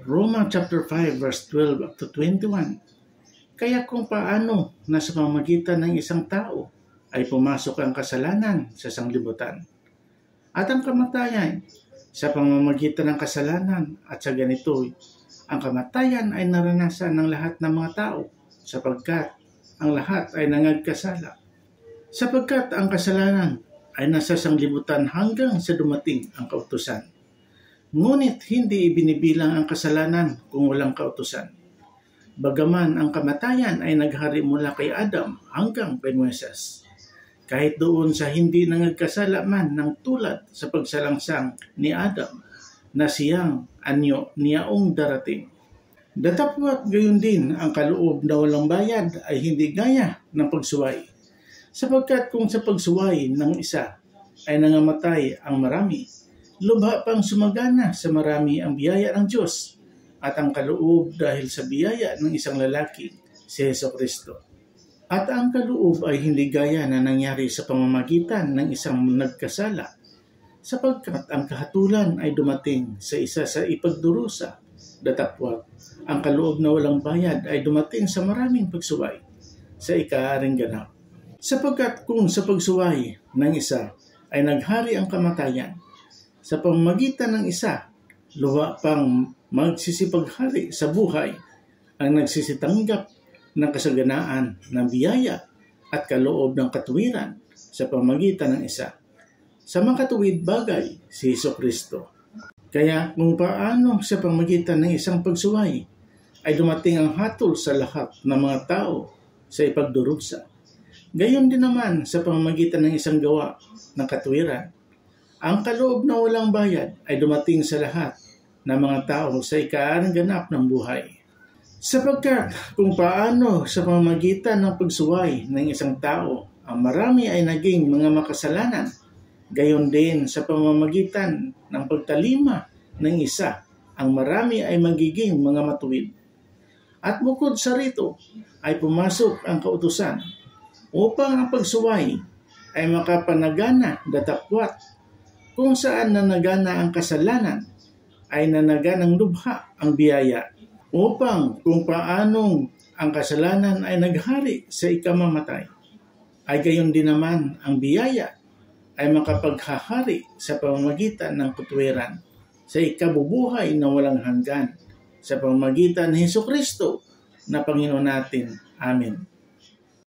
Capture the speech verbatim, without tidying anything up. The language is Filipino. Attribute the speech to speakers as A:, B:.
A: Roma chapter five verse twelve up to twenty-one. Kaya kung paano na sa pamamagitan ng isang tao ay pumasok ang kasalanan sa sanglibutan at ang kamatayan sa pamamagitan ng kasalanan, at sa ganito ang kamatayan ay naranasan ng lahat ng mga tao sapagkat ang lahat ay nangagkasala. Sapagkat ang kasalanan ay nasa sanglibutan hanggang sa dumating ang kautusan. Ngunit hindi ibinibilang ang kasalanan kung walang kautusan. Bagaman ang kamatayan ay naghari mula kay Adam hanggang kay Moises, kahit doon sa hindi nangagkasala man ng tulad sa pagsalangsang ni Adam na siyang anyo niyaong darating. Datapwat gayon din ang kaloob na walang bayad ay hindi gaya ng pagsuway, sapagkat kung sa pagsuway ng isa ay nangamatay ang marami, lubha pang sumagana sa marami ang biyaya ng Diyos at ang kaloob dahil sa biyaya ng isang lalaki, si Jesucristo. At ang kaloob ay hindi gaya na nangyari sa pamamagitan ng isang nagkasala, sapagkat ang kahatulan ay dumating sa isa sa ipagdurusa. Datapwat, ang kaloob na walang bayad ay dumating sa maraming pagsuway sa ikaaring ganap. Sapagkat kung sa pagsuway ng isa ay naghari ang kamatayan, sa pamamagitan ng isa, luwa pang magsisipaghari sa buhay ang nagsisitanggap ng kasaganaan ng biyaya at kaloob ng katuwiran sa pamamagitan ng isa, sa makatuwid bagay si Jesucristo. Kaya kung paano sa pamamagitan ng isang pagsuway ay dumating ang hatol sa lahat ng mga tao sa ipagdurusa, gayon din naman sa pamamagitan ng isang gawa ng katuwiran, ang kaloob na walang bayad ay dumating sa lahat ng mga tao sa ikaaring ganap ng buhay. Sapagkat kung paano sa pamamagitan ng pagsuway ng isang tao ang marami ay naging mga makasalanan, gayon din sa pamamagitan ng pagtalima ng isa ang marami ay magiging mga matuwid. At bukod sa rito ay pumasok ang kautusan upang ang pagsuway ay makapanagana datapwat, kung saan nanagana ang kasalanan ay nanaganang lubha ang biyaya, upang kung paanong ang kasalanan ay naghari sa ikamamatay, ay gayon din naman ang biyaya ay makapaghahari sa pamamagitan ng katuwiran sa ikabubuhay na walang hanggan sa pamamagitan ni Jesucristo na Panginoon natin. Amen.